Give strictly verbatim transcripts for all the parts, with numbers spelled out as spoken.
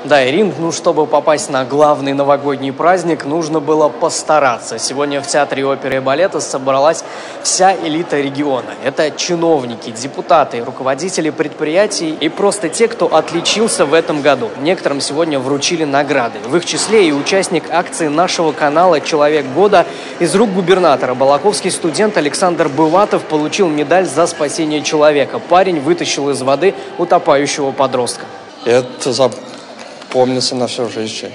Да, Ирин, ну, чтобы попасть на главный новогодний праздник, нужно было постараться. Сегодня в Театре оперы и балета собралась вся элита региона. Это чиновники, депутаты, руководители предприятий и просто те, кто отличился в этом году. Некоторым сегодня вручили награды. В их числе и участник акции нашего канала «Человек года» из рук губернатора. Балаковский студент Александр Быватов получил медаль за спасение человека. Парень вытащил из воды утопающего подростка. Это запомнится на всю жизнь.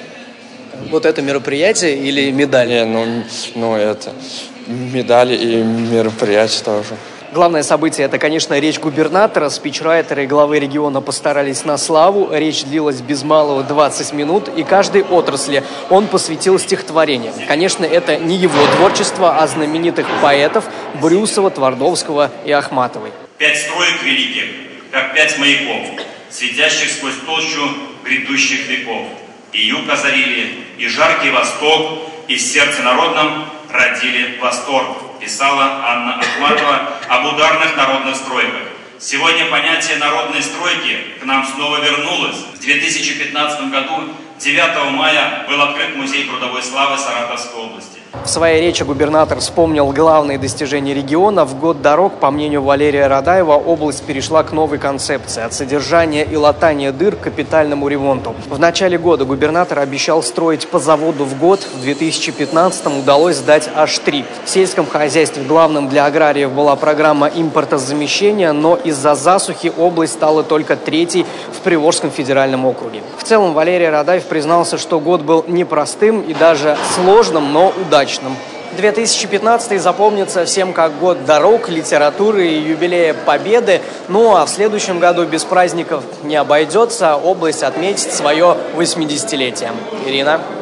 Вот это мероприятие или медаль? Не, ну, ну это медали и мероприятия тоже. Главное событие – это, конечно, речь губернатора. Спичрайтеры и главы региона постарались на славу. Речь длилась без малого двадцать минут, и каждой отрасли он посвятил стихотворение. Конечно, это не его творчество, а знаменитых поэтов Брюсова, Твардовского и Ахматовой. Пять строек великих, как пять маяков, светящих сквозь толщу грядущих веков. И юг озарили, и жаркий восток, и в сердце народном родили восторг, писала Анна Ахматова об ударных народных стройках. Сегодня понятие народной стройки к нам снова вернулось. В две тысячи пятнадцатом году девятого мая был открыт музей трудовой славы Саратовской области. В своей речи губернатор вспомнил главные достижения региона. В год дорог, по мнению Валерия Радаева, область перешла к новой концепции – от содержания и латания дыр к капитальному ремонту. В начале года губернатор обещал строить по заводу в год. В две тысячи пятнадцатом удалось сдать аж три. В сельском хозяйстве главным для аграриев была программа импортозамещения, но из-за засухи область стала только третьей в Приволжском федеральном округе. В целом Валерий Радаев признался, что год был непростым и даже сложным, но удачным. две тысячи пятнадцатый запомнится всем как год дорог, литературы и юбилея Победы. Ну а в следующем году без праздников не обойдется. Область отметит свое восьмидесятилетие. Ирина.